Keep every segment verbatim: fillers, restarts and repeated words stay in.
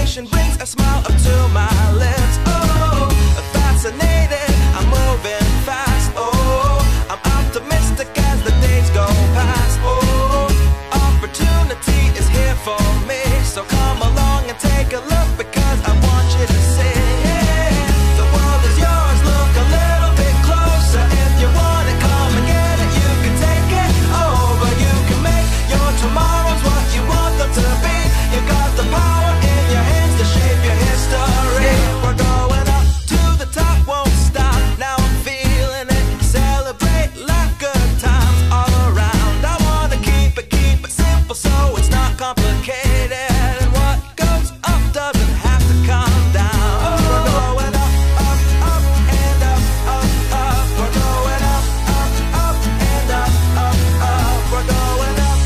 information brings a smile up to my lips. Oh, fascinated, I'm moving fast. Oh, I'm optimistic as the days go past. Oh, opportunity is here for me, so come along and take a look, because I want you to see. The world is yours, look a little bit closer. If you want it, come and get it. You can take it over, you can make your tomorrows what you want them to be. You got the power in your hands to shape your history. We're going up to the top, won't stop. Now I'm feeling it. Celebrate, laugh, good times all around. I wanna keep it, keep it simple so it's not complicated. And what goes up doesn't have to come down. We're going up, up, up, and up, up, up. We're going up, up, up, and up, up, up. We're going up.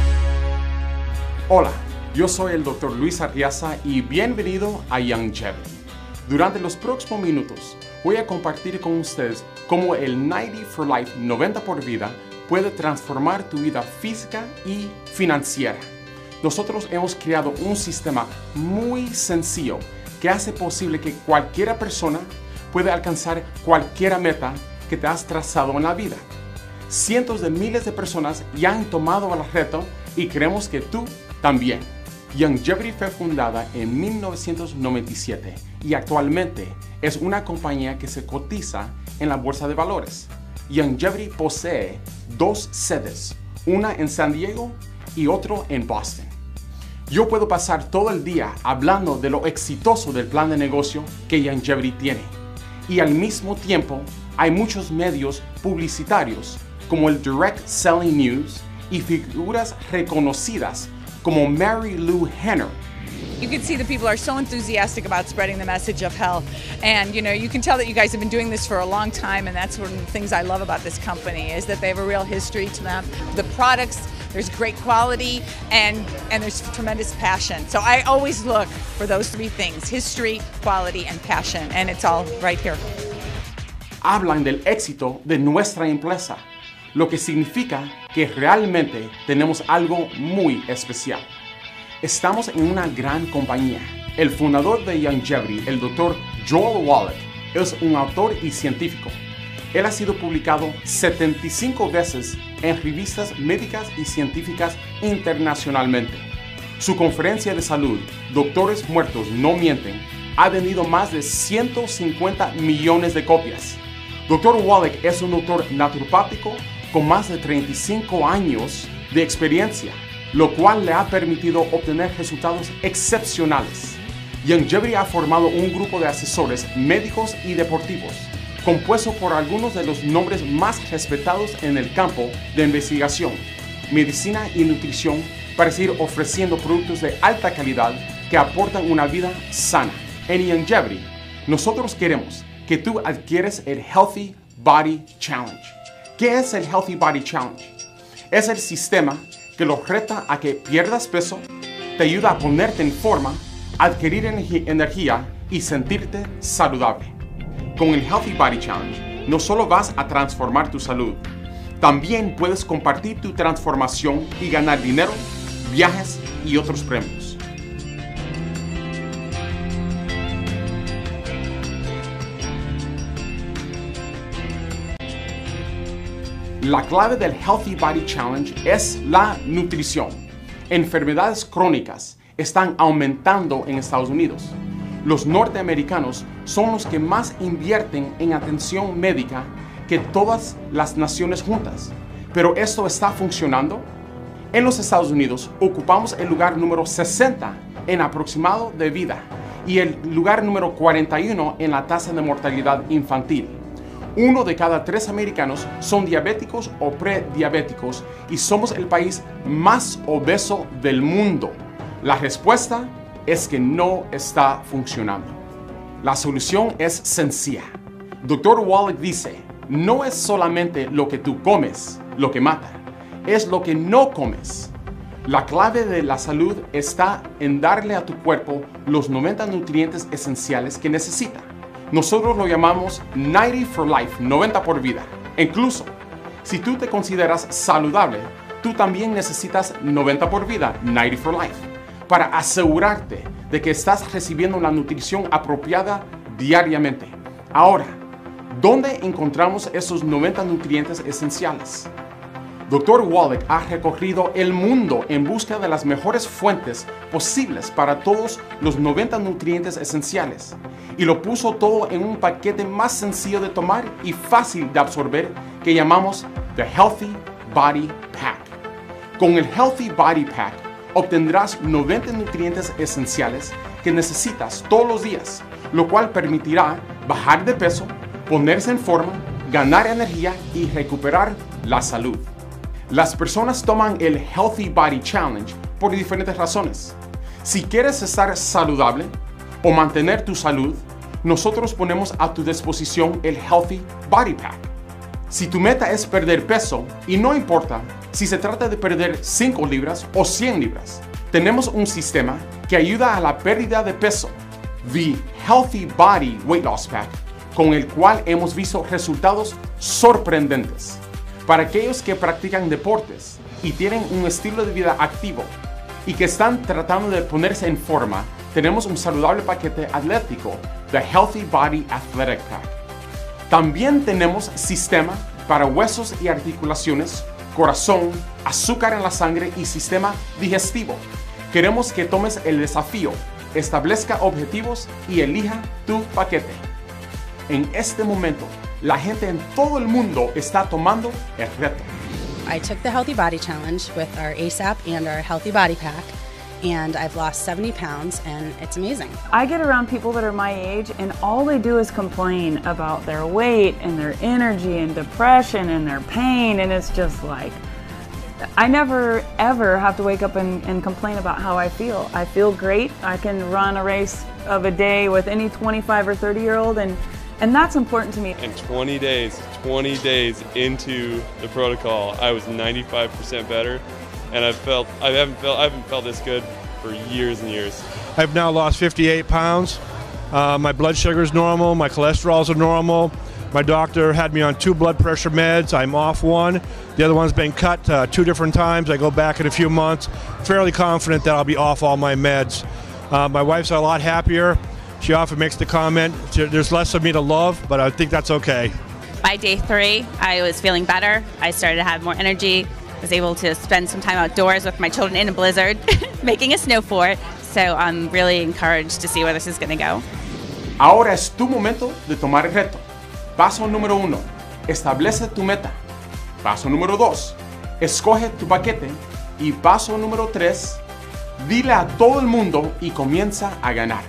Hola, yo soy el doctor Luis Arriaza y bienvenido a Youngevity. Durante los próximos minutos voy a compartir con ustedes cómo el noventa for Life, noventa por vida, puede transformar tu vida física y financiera. Nosotros hemos creado un sistema muy sencillo que hace posible que cualquier persona pueda alcanzar cualquier meta que te has trazado en la vida. Cientos de miles de personas ya han tomado el reto y creemos que tú también. Youngevity fue fundada en mil novecientos noventa y siete y actualmente es una compañía que se cotiza en la bolsa de valores. Youngevity posee dos sedes, una en San Diego y otro en Boston. Yo puedo pasar todo el día hablando de lo exitoso del plan de negocio que Youngevity tiene, y al mismo tiempo hay muchos medios publicitarios como el Direct Selling News y figuras reconocidas como Mary Lou Henner. You can see the people are so enthusiastic about spreading the message of health, and you know, you can tell that you guys have been doing this for a long time, and that's one of the things I love about this company, is that they have a real history to them. The products, there's great quality, and and there's tremendous passion. So I always look for those three things: history, quality, and passion, and it's all right here. Hablan del éxito de nuestra empresa, lo que significa que realmente tenemos algo muy especial. Estamos en una gran compañía. El fundador de Youngevity, el doctor Joel Wallach, es un autor y científico. Él ha sido publicado setenta y cinco veces en revistas médicas y científicas internacionalmente. Su conferencia de salud, Doctores Muertos No Mienten, ha vendido más de ciento cincuenta millones de copias. doctor Wallach es un doctor naturopático con más de treinta y cinco años de experiencia, lo cual le ha permitido obtener resultados excepcionales. Youngevity ha formado un grupo de asesores médicos y deportivos, compuesto por algunos de los nombres más respetados en el campo de investigación, medicina y nutrición, para seguir ofreciendo productos de alta calidad que aportan una vida sana. En Youngevity, nosotros queremos que tú adquieres el Healthy Body Challenge. ¿Qué es el Healthy Body Challenge? Es el sistema que lo reta a que pierdas peso, te ayuda a ponerte en forma, adquirir energía y sentirte saludable. Con el Healthy Body Challenge no solo vas a transformar tu salud, también puedes compartir tu transformación y ganar dinero, viajes y otros premios. La clave del Healthy Body Challenge es la nutrición. Enfermedades crónicas están aumentando en Estados Unidos. Los norteamericanos son los que más invierten en atención médica que todas las naciones juntas. ¿Pero esto está funcionando? En los Estados Unidos ocupamos el lugar número sesenta en aproximado de vida y el lugar número cuarenta y uno en la tasa de mortalidad infantil. Uno de cada tres americanos son diabéticos o prediabéticos y somos el país más obeso del mundo. La respuesta es que no está funcionando. La solución es sencilla. doctor Wallach dice, no es solamente lo que tú comes lo que mata, es lo que no comes. La clave de la salud está en darle a tu cuerpo los noventa nutrientes esenciales que necesita. Nosotros lo llamamos noventa for Life, noventa por vida. Incluso, si tú te consideras saludable, tú también necesitas noventa por vida, noventa for Life, para asegurarte de que estás recibiendo la nutrición apropiada diariamente. Ahora, ¿dónde encontramos esos noventa nutrientes esenciales? doctor Wallach ha recorrido el mundo en busca de las mejores fuentes posibles para todos los noventa nutrientes esenciales y lo puso todo en un paquete más sencillo de tomar y fácil de absorber que llamamos The Healthy Body Pack. Con el Healthy Body Pack obtendrás noventa nutrientes esenciales que necesitas todos los días, lo cual permitirá bajar de peso, ponerse en forma, ganar energía y recuperar la salud. Las personas toman el Healthy Body Challenge por diferentes razones. Si quieres estar saludable o mantener tu salud, nosotros ponemos a tu disposición el Healthy Body Pack. Si tu meta es perder peso, y no importa si se trata de perder cinco libras o cien libras, tenemos un sistema que ayuda a la pérdida de peso, The Healthy Body Weight Loss Pack, con el cual hemos visto resultados sorprendentes. Para aquellos que practican deportes y tienen un estilo de vida activo y que están tratando de ponerse en forma, tenemos un saludable paquete atlético, The Healthy Body Athletic Pack. También tenemos sistema para huesos y articulaciones, corazón, azúcar en la sangre y sistema digestivo. Queremos que tomes el desafío, establezca objetivos y elija tu paquete. En este momento, la gente en todo el mundo está tomando el reto. I took the Healthy Body Challenge with our A S A P and our Healthy Body Pack, and I've lost seventy pounds, and it's amazing. I get around people that are my age, and all they do is complain about their weight and their energy and depression and their pain, and it's just like, I never ever have to wake up and, and complain about how I feel. I feel great. I can run a race of a day with any twenty-five or thirty year old, and And that's important to me. And twenty days, twenty days into the protocol, I was ninety-five percent better, and I felt I haven't felt I haven't felt this good for years and years. I've now lost fifty-eight pounds. Uh, my blood sugar is normal. My cholesterol's are normal. My doctor had me on two blood pressure meds. I'm off one. The other one's been cut uh, two different times. I go back in a few months. Fairly confident that I'll be off all my meds. Uh, my wife's a lot happier. She often makes the comment, there's less of me to love, but I think that's okay. By day three, I was feeling better. I started to have more energy. Was able to spend some time outdoors with my children in a blizzard, making a snow fort. So I'm really encouraged to see where this is going to go. Ahora es tu momento de tomar el reto. Paso número uno, establece tu meta. Paso número dos, escoge tu paquete. Y paso número tres, dile a todo el mundo y comienza a ganar.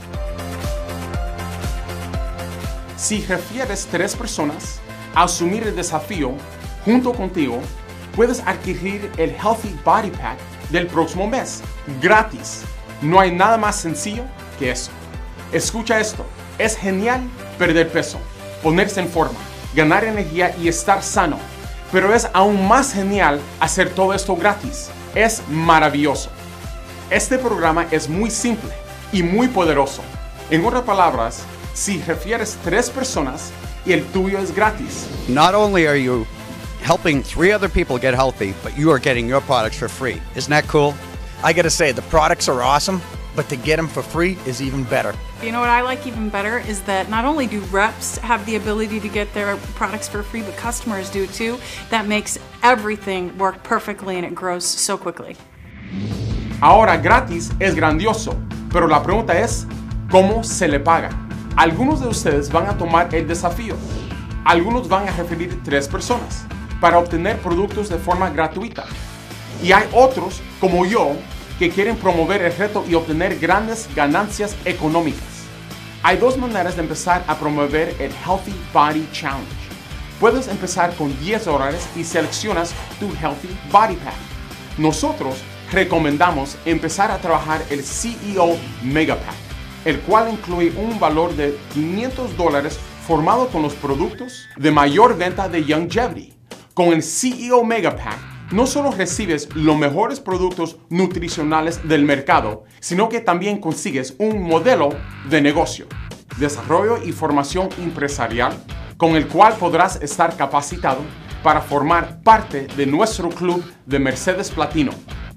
Si refieres tres personas a asumir el desafío junto contigo, puedes adquirir el Healthy Body Pack del próximo mes, gratis. No hay nada más sencillo que eso. Escucha esto, es genial perder peso, ponerse en forma, ganar energía y estar sano. Pero es aún más genial hacer todo esto gratis. Es maravilloso. Este programa es muy simple y muy poderoso. En otras palabras, si refieres tres personas y el tuyo es gratis. Not only are you helping three other people get healthy, but you are getting your products for free. Isn't that cool? I gotta say, the products are awesome, but to get them for free is even better. You know what I like even better is that not only do reps have the ability to get their products for free, but customers do too. That makes everything work perfectly and it grows so quickly. Ahora gratis es grandioso, pero la pregunta es, ¿cómo se le paga? Algunos de ustedes van a tomar el desafío. Algunos van a referir tres personas para obtener productos de forma gratuita. Y hay otros, como yo, que quieren promover el reto y obtener grandes ganancias económicas. Hay dos maneras de empezar a promover el Healthy Body Challenge. Puedes empezar con diez dólares y seleccionas tu Healthy Body Pack. Nosotros recomendamos empezar a trabajar el C E O Mega Pack, el cual incluye un valor de quinientos dólares formado con los productos de mayor venta de Youngevity. Con el C E O Mega Pack, no solo recibes los mejores productos nutricionales del mercado, sino que también consigues un modelo de negocio, desarrollo y formación empresarial, con el cual podrás estar capacitado para formar parte de nuestro club de Mercedes Platino.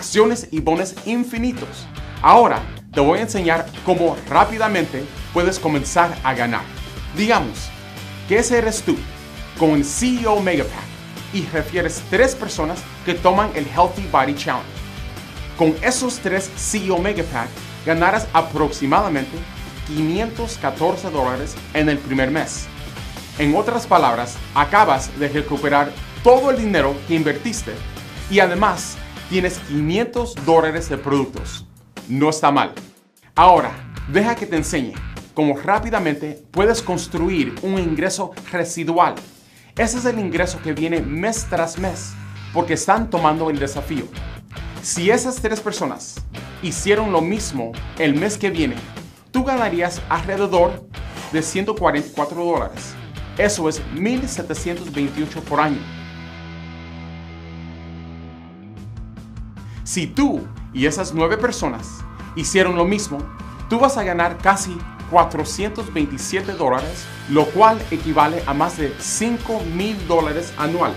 acciones y bonos infinitos. Ahora te voy a enseñar cómo rápidamente puedes comenzar a ganar. Digamos que ese eres tú con el C E O Mega Pack y refieres tres personas que toman el Healthy Body Challenge. Con esos tres C E O Mega Pack ganarás aproximadamente quinientos catorce dólares en el primer mes. En otras palabras, acabas de recuperar todo el dinero que invertiste y además tienes quinientos dólares de productos. No está mal. Ahora, deja que te enseñe cómo rápidamente puedes construir un ingreso residual. Ese es el ingreso que viene mes tras mes porque están tomando el desafío. Si esas tres personas hicieron lo mismo el mes que viene, tú ganarías alrededor de ciento cuarenta y cuatro dólares. Eso es mil setecientos veintiocho por año. Si tú y esas nueve personas hicieron lo mismo, tú vas a ganar casi cuatrocientos veintisiete dólares, lo cual equivale a más de cinco mil dólares anual.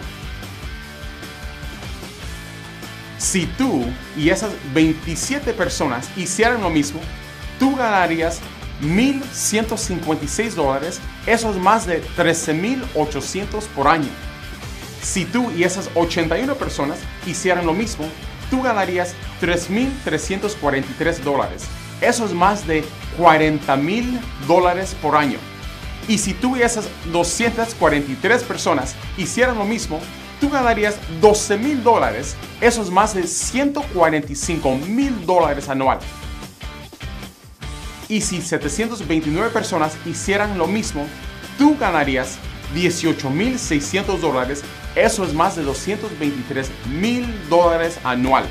Si tú y esas veintisiete personas hicieran lo mismo, tú ganarías mil ciento cincuenta y seis dólares, eso es más de trece mil ochocientos por año. Si tú y esas ochenta y una personas hicieran lo mismo, tú ganarías tres mil trescientos cuarenta y tres dólares. Eso es más de cuarenta mil dólares por año. Y si tú y esas doscientas cuarenta y tres personas hicieran lo mismo, tú ganarías doce mil dólares. Eso es más de ciento cuarenta y cinco mil dólares anual. Y si setecientas veintinueve personas hicieran lo mismo, tú ganarías dieciocho mil seiscientos dólares. Eso es más de doscientos veintitrés mil dólares anual.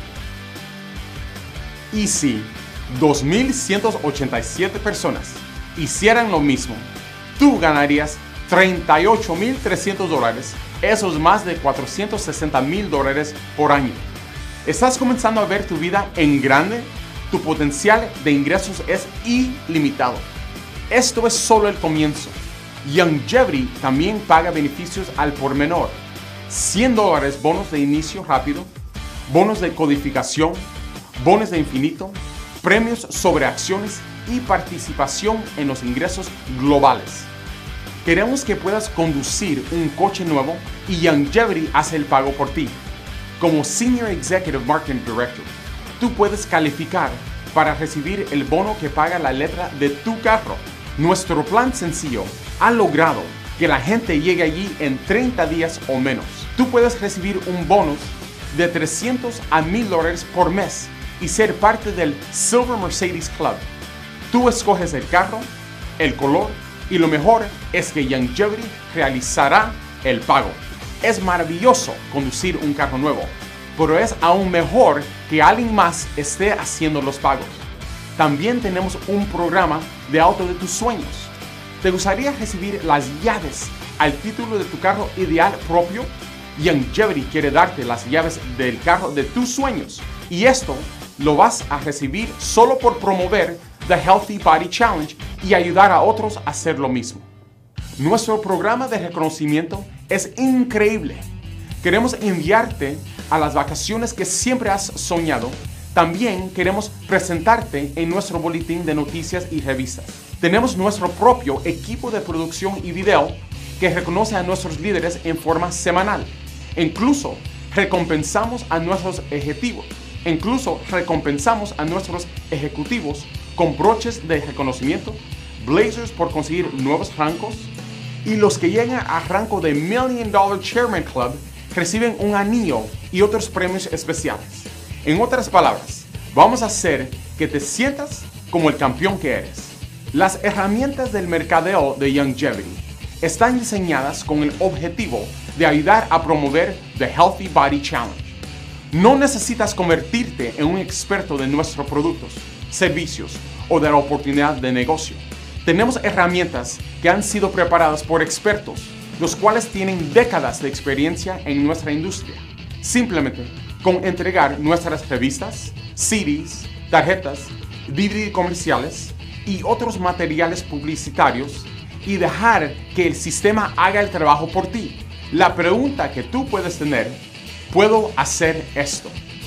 Y si dos mil ciento ochenta y siete personas hicieran lo mismo, tú ganarías treinta y ocho mil trescientos dólares. Eso es más de cuatrocientos sesenta mil dólares por año. ¿Estás comenzando a ver tu vida en grande? Tu potencial de ingresos es ilimitado. Esto es solo el comienzo. Youngevity también paga beneficios al por menor. cien dólares bonos de inicio rápido, bonos de codificación, bonos de infinito, premios sobre acciones y participación en los ingresos globales. Queremos que puedas conducir un coche nuevo y Youngevity hace el pago por ti. Como Senior Executive Marketing Director, tú puedes calificar para recibir el bono que paga la letra de tu carro. Nuestro plan sencillo ha logrado que la gente llegue allí en treinta días o menos. Tú puedes recibir un bonus de trescientos a mil dólares por mes y ser parte del Silver Mercedes Club. Tú escoges el carro, el color y lo mejor es que Youngevity realizará el pago. Es maravilloso conducir un carro nuevo, pero es aún mejor que alguien más esté haciendo los pagos. También tenemos un programa de auto de tus sueños. ¿Te gustaría recibir las llaves al título de tu carro ideal propio? Youngevity quiere darte las llaves del carro de tus sueños y esto lo vas a recibir solo por promover The Healthy Body Challenge y ayudar a otros a hacer lo mismo. Nuestro programa de reconocimiento es increíble. Queremos enviarte a las vacaciones que siempre has soñado. También queremos presentarte en nuestro boletín de noticias y revistas. Tenemos nuestro propio equipo de producción y video que reconoce a nuestros líderes en forma semanal. Incluso recompensamos a nuestros ejecutivos. Incluso recompensamos a nuestros ejecutivos con broches de reconocimiento, blazers por conseguir nuevos rangos, y los que llegan a rango de Million Dollar Chairman Club reciben un anillo y otros premios especiales. En otras palabras, vamos a hacer que te sientas como el campeón que eres. Las herramientas del mercadeo de Youngevity están diseñadas con el objetivo de ayudar a promover The Healthy Body Challenge. No necesitas convertirte en un experto de nuestros productos, servicios o de la oportunidad de negocio. Tenemos herramientas que han sido preparadas por expertos, los cuales tienen décadas de experiencia en nuestra industria. Simplemente con entregar nuestras revistas, C Ds, tarjetas, D V D comerciales y otros materiales publicitarios y dejar que el sistema haga el trabajo por ti. La pregunta que tú puedes tener: ¿puedo hacer esto?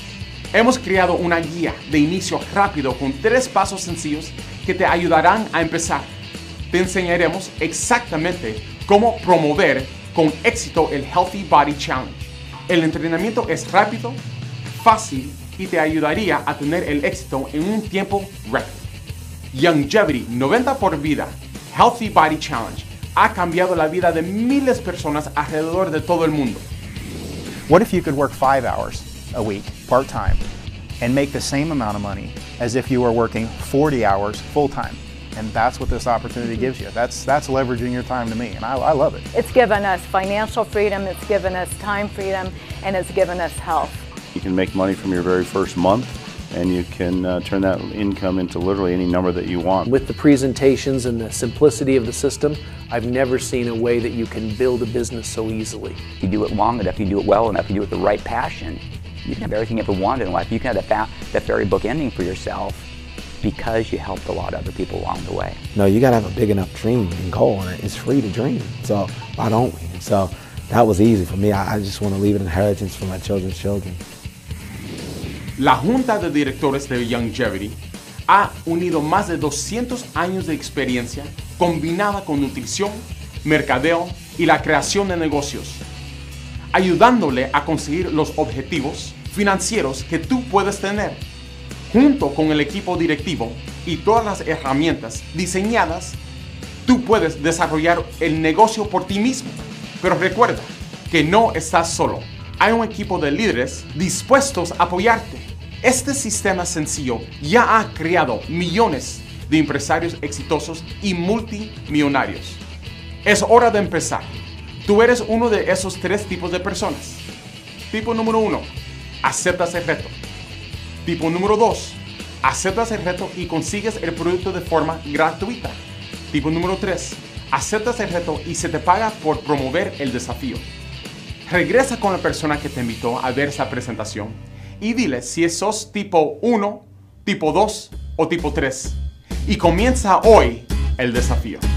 Hemos creado una guía de inicio rápido con tres pasos sencillos que te ayudarán a empezar. Te enseñaremos exactamente cómo promover con éxito el Healthy Body Challenge. El entrenamiento es rápido, fácil y te ayudaría a tener el éxito en un tiempo récord. Youngevity noventa por vida Healthy Body Challenge ha cambiado la vida de miles de personas alrededor de todo el mundo. What if you could work five hours a week, part-time, and make the same amount of money as if you were working forty hours full-time? And that's what this opportunity gives you. That's, that's leveraging your time to me, and I, I love it. It's given us financial freedom, it's given us time freedom, and it's given us health. You can make money from your very first month, and you can uh, turn that income into literally any number that you want. With the presentations and the simplicity of the system, I've never seen a way that you can build a business so easily. If you do it long enough, you do it well enough, you do it with the right passion, you can have everything you ever wanted in life. You can have that, that fairy book ending for yourself because you helped a lot of other people along the way. No, you gotta have a big enough dream and goal, and it's free to dream. So why don't we? And so that was easy for me. I, I just want to leave an inheritance for my children's children. La Junta de Directores de Youngevity ha unido más de doscientos años de experiencia combinada con nutrición, mercadeo y la creación de negocios, ayudándole a conseguir los objetivos financieros que tú puedes tener, junto con el equipo directivo y todas las herramientas diseñadas. Tú puedes desarrollar el negocio por ti mismo. Pero recuerda que no estás solo. Hay un equipo de líderes dispuestos a apoyarte. Este sistema sencillo ya ha creado millones de empresarios exitosos y multimillonarios. Es hora de empezar. Tú eres uno de esos tres tipos de personas. Tipo número uno, aceptas el reto. Tipo número dos, aceptas el reto y consigues el producto de forma gratuita. Tipo número tres, aceptas el reto y se te paga por promover el desafío. Regresa con la persona que te invitó a ver esa presentación y dile si sos tipo uno, tipo dos o tipo tres. Y comienza hoy el desafío.